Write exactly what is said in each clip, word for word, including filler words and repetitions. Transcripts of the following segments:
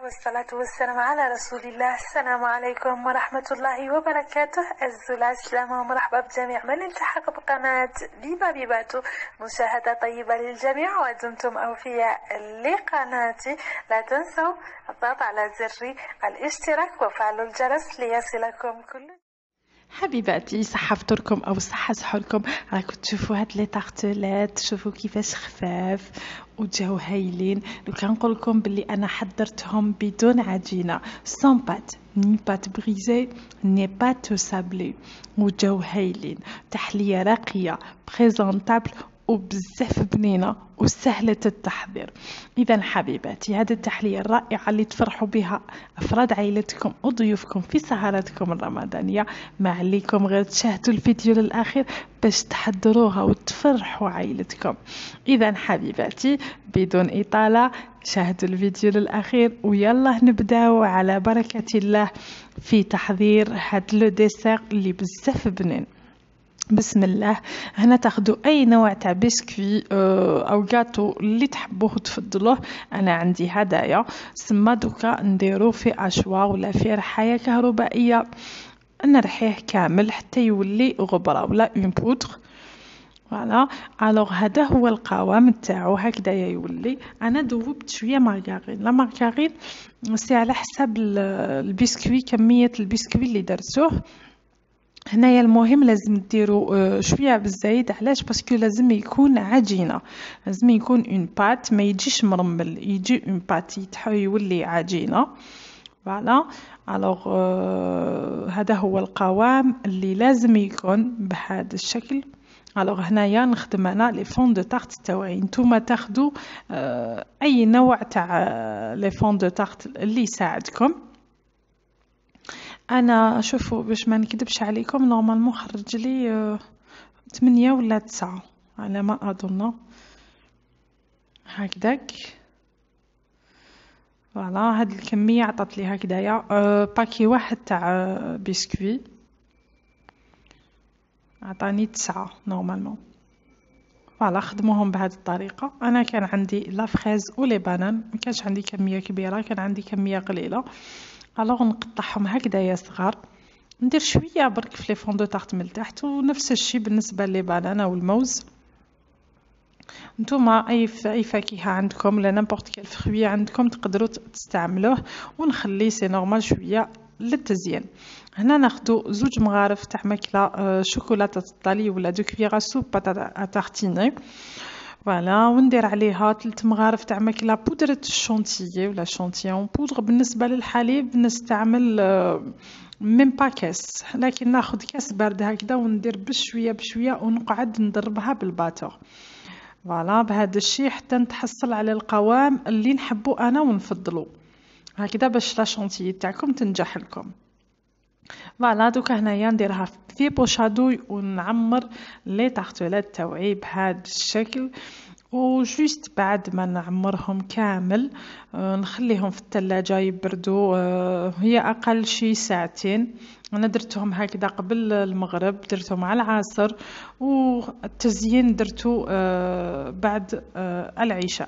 والصلاة والسلام على رسول الله. السلام عليكم ورحمة الله وبركاته. الزلاج سلامة ومرحبا بجميع من التحق بقناة بيبا بيباتو. مشاهدة طيبة للجميع ودمتم أوفياء لقناتي. لا تنسوا الضغط على زر الاشتراك وفعل الجرس ليصلكم كل. حبيباتي، صحة فطوركم او صحة سحوركم. راكم تشوفوا هاد لي طارتولات، شوفوا كيفاش خفاف وجاو هايلين. لو كان نقول لكم بلي انا حضرتهم بدون عجينه، سون بات ني بات بريزي ني بات سابلي، وجاو هايلين. تحليه راقيه بريزونطابل وبزاف بنينه وسهله التحضير. اذا حبيباتي، هذه التحليه الرائعه اللي تفرحوا بها افراد عائلتكم وضيوفكم في سهراتكم الرمضانيه، ما عليكم غير تشاهدوا الفيديو للاخير باش تحضروها وتفرحوا عائلتكم. اذا حبيباتي، بدون اطاله شاهدوا الفيديو للاخير ويلا نبداو على بركه الله في تحضير هاد لو ديسير اللي بزاف بنين. بسم الله. هنا تاخدوا اي نوع تاع بسكوي او غاتو اللي تحبوه وتفضلوه. انا عندي هدايا سما دوكا نديرو في اشوا ولا في رحايه كهربائيه، نرحيه كامل حتى يولي غبره ولا اون بودر. فوالا. الوغ هذا هو القوام تاعو، هكذا يولي. انا ذوبت شويه مارغرين. لا مارغرين سي على حساب البسكوي، كميه البسكوي اللي درتوه. هنايا المهم لازم ديروا شويه بالزايد. علاش؟ باسكو لازم يكون عجينه، لازم يكون اون بات، ما يجيش مرمل، يجي اون بات يتحول يولي عجينه. فوالا. الوغ هذا هو القوام اللي لازم يكون بهذا الشكل. الوغ هنايا نخدم انا لي فون دو تارت تاوعي. نتوما تاخدوا اي نوع تاع لي فون دو تارت اللي يساعدكم. انا شوفوا باش ما نكذبش عليكم، نورمالمون خرج لي ثمانية ولا تسعة على ما اظن، هكذاك. فوالا. هاد الكميه عطات لي هكذايا أه باكي واحد تاع بسكوي عطاني تسعة نورمالمون. فوالا. خدموهم بهذه الطريقه. انا كان عندي لا فريز ولي بانان، ما كانش عندي كميه كبيره، كان عندي كميه قليله. الوغ نقطعهم هكذايا صغار، ندير شويه برك في لي فون دو تارت من التحت، ونفس الشيء بالنسبه لي بانانا والموز. نتوما اي اي فاكهه عندكم ولا نيمبورط كيل فروي عندكم تقدروا تستعملوه. ونخلي سي نورمال شويه للتزيين. هنا ناخذ زوج مغارف تاع ماكله شوكولاته الطالي ولا دو كويرا سوب باتاتا تارتيني. فوالا. وندير عليها ثلاث مغارف تاع ماكله بودره الشونتيي ولا شونتيون بودر. بالنسبه للحليب نستعمل ميم با كاس، لكن ناخذ كاس بارد هكذا وندير بشويه بشويه ونقعد ندربها بالباتور. فوالا. بهذا الشيء حتى نتحصل على القوام اللي نحبو انا ونفضلو هكذا باش لا شونتيي تاعكم تنجح لكم. فوالا. دوكا هنايا نديرها في بوشادوي ونعمر لي طارتولات تاوعي بهذا الشكل. وجوست بعد ما نعمرهم كامل نخليهم في الثلاجة يبردوا. هي أقل شي ساعتين. أنا درتهم هكذا قبل المغرب، درتهم على العصر، والتزيين درتو بعد العشاء.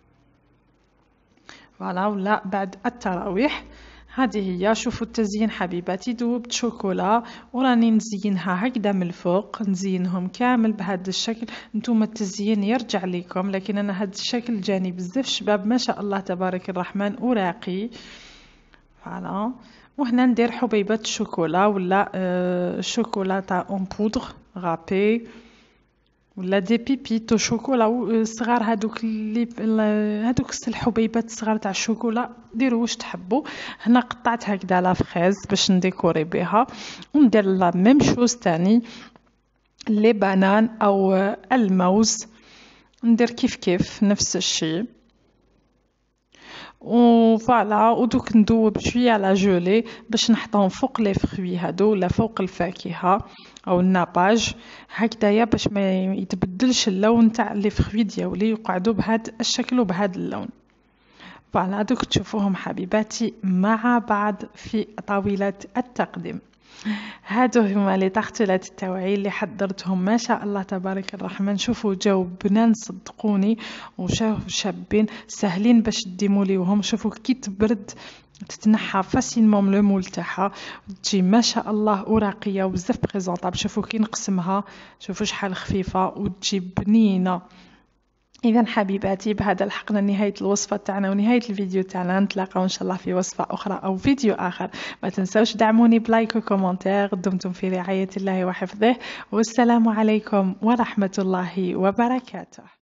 فوالا. ولا بعد التراويح. هذه هي. شوفوا التزيين حبيباتي، ذوبت شوكولا وراني نزينها هكذا من الفوق، نزينهم كامل بهذا الشكل. نتوما التزيين يرجع لكم، لكن انا هذا الشكل جاني بزاف شباب ما شاء الله تبارك الرحمن وراقي. فوالا. وهنا ندير حبيبات الشوكولا ولا آه شوكولاته اون بودر غابي ولا دي بيبيتو شوكولا صغار. هادوك اللي هادوك الحبيبات الصغار تاع الشوكولا ديروا واش تحبوا. هنا قطعت هكذا لا فريز باش نديكوري بها، وندير لا ميم شوز تاني لي بانان او الموز، ندير كيف كيف نفس الشيء. وفوالا. ودوك ندوب شويه على جولي باش نحطهم فوق لي فروي هادو ولا فوق الفاكهه او الناباج هكذايا، باش ما يتبدلش اللون تاع لي فروي ديالي، يقعدوا بهذا الشكل وبهذا اللون. فوالا. دوك تشوفوهم حبيباتي مع بعض في طاوله التقديم. هادو هما لي طاختولات التوعي اللي حضرتهم ما شاء الله تبارك الرحمن. شوفوا جاو بنان صدقوني وشاو شابين سهلين باش تديموليوهم. شوفوا كي تبرد تتنحى فاسيلمون من لو مول تاعها تجي ما شاء الله اوراقيه وبزاف بريزونطابل. شوفوا كي نقسمها شوفوا شحال خفيفه وتجي بنينه. اذا حبيباتي بهذا لحقنا نهايه الوصفه تاعنا ونهايه الفيديو تاعنا. نتلاقاو ان شاء الله في وصفه اخرى او فيديو اخر. ما تنسوش دعموني بلايك وكومنتير. دمتم في رعايه الله وحفظه والسلام عليكم ورحمه الله وبركاته.